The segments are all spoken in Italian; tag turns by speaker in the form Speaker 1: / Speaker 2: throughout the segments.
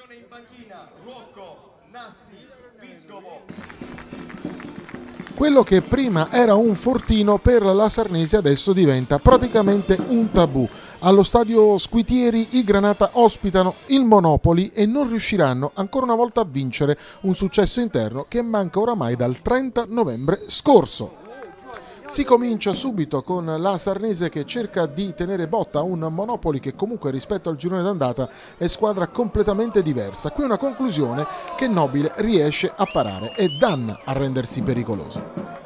Speaker 1: in panchina, Rocco, Nasti, Vescovo.
Speaker 2: Quello che prima era un fortino per la Sarnese adesso diventa praticamente un tabù. Allo stadio Squitieri i Granata ospitano il Monopoli e non riusciranno ancora una volta a vincere, un successo interno che manca oramai dal 30 novembre scorso. Si comincia subito con la Sarnese che cerca di tenere botta a un Monopoli che comunque rispetto al girone d'andata è squadra completamente diversa. Qui una conclusione che Nobile riesce a parare e Danna a rendersi pericoloso.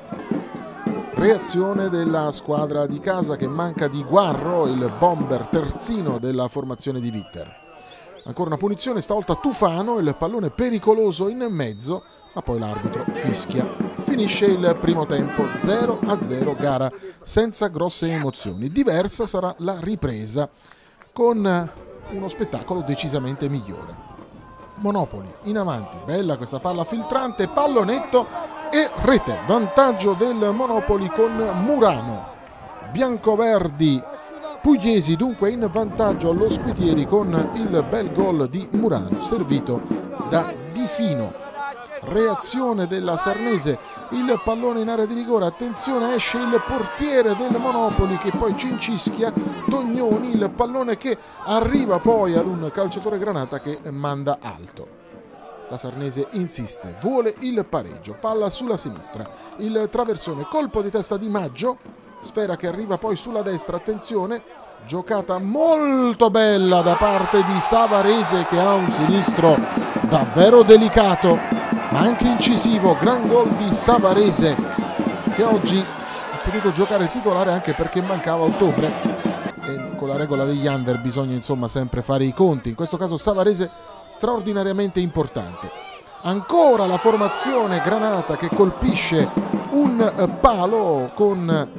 Speaker 2: Reazione della squadra di casa che manca di Guarro, il bomber terzino della formazione di Witter. Ancora una punizione, stavolta Tufano, il pallone pericoloso in mezzo, ma poi l'arbitro fischia. Finisce il primo tempo 0-0, gara senza grosse emozioni. Diversa sarà la ripresa con uno spettacolo decisamente migliore. Monopoli in avanti, bella questa palla filtrante, pallonetto e rete. Vantaggio del Monopoli con Murano. Biancoverdi pugliesi dunque in vantaggio allo Squitieri con il bel gol di Murano servito da Di Fino. Reazione della Sarnese, il pallone in area di rigore, attenzione, esce il portiere del Monopoli che poi cincischia, Tognoni, il pallone che arriva poi ad un calciatore Granata che manda alto. La Sarnese insiste, vuole il pareggio, palla sulla sinistra, il traversone, colpo di testa di Maggio, sfera che arriva poi sulla destra, attenzione, giocata molto bella da parte di Savarese che ha un sinistro davvero delicato ma anche incisivo, gran gol di Savarese che oggi ha potuto giocare titolare anche perché mancava ottobre e con la regola degli under bisogna insomma sempre fare i conti, in questo caso Savarese straordinariamente importante. Ancora la formazione Granata che colpisce un palo con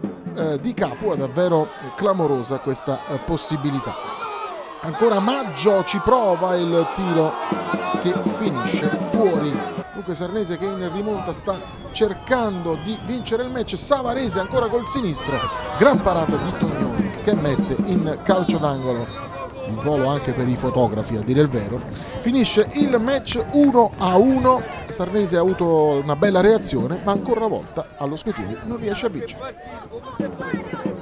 Speaker 2: Di Capo, è davvero clamorosa questa possibilità. Ancora Maggio ci prova il tiro che finisce fuori. Dunque Sarnese che in rimonta sta cercando di vincere il match. Savarese ancora col sinistro, gran parata di Tognoni che mette in calcio d'angolo, il volo anche per i fotografi a dire il vero. Finisce il match 1-1. Sarnese ha avuto una bella reazione ma ancora una volta allo Squitieri non riesce a vincere.